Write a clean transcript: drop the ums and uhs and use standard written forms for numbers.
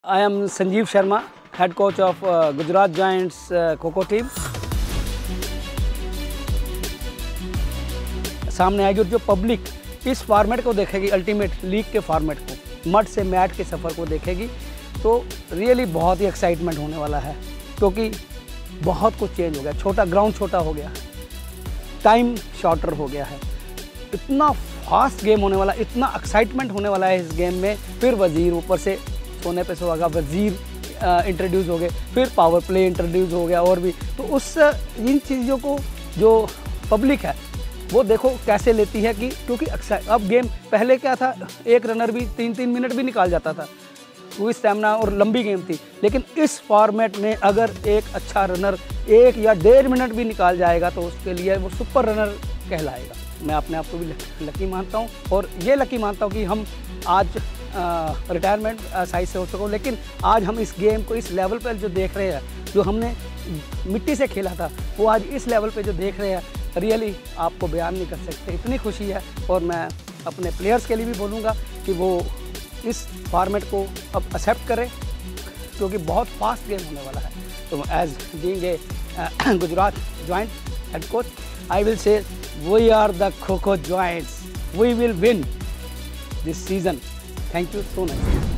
I am Sanjeev Sharma, head coach of Gujarat Giants kho-kho team. सामने आएगी और जो पब्लिक इस फॉर्मेट को देखेगी, अल्टीमेट लीग के फॉर्मेट को, मड से मैट के सफ़र को देखेगी, तो रियली बहुत ही एक्साइटमेंट होने वाला है, क्योंकि बहुत कुछ चेंज हो गया। छोटा ग्राउंड छोटा हो गया, टाइम शॉर्टर हो गया है, इतना फास्ट गेम होने वाला, इतना एक्साइटमेंट होने वाला है इस गेम में। फिर वज़ीर ऊपर से सोने पे सुहागा, वज़ीर इंट्रोड्यूस हो गए, फिर पावर प्ले इंट्रोड्यूस हो गया, और भी तो उस इन चीज़ों को जो पब्लिक है वो देखो कैसे लेती है, कि क्योंकि अब गेम पहले क्या था, एक रनर भी 3-3 मिनट भी निकाल जाता था, वो स्टैमिना और लंबी गेम थी। लेकिन इस फॉर्मेट में अगर एक अच्छा रनर 1 या 1.5 मिनट भी निकाल जाएगा तो उसके लिए वो सुपर रनर कहलाएगा। मैं अपने आप को भी लकी मानता हूँ, और ये लकी मानता हूँ कि हम आज रिटायरमेंट साइज से हो सको, लेकिन आज हम इस गेम को इस लेवल पर जो देख रहे हैं, जो हमने मिट्टी से खेला था, वो आज इस लेवल पे जो देख रहे हैं, रियली आपको बयान नहीं कर सकते, इतनी खुशी है। और मैं अपने प्लेयर्स के लिए भी बोलूँगा कि वो इस फॉर्मेट को अब एक्सेप्ट करें, क्योंकि बहुत फास्ट गेम होने वाला है। तो as being a Gujarat Giants head coach, I will say we are the kho-kho Giants, we will win this season. Thank you so much.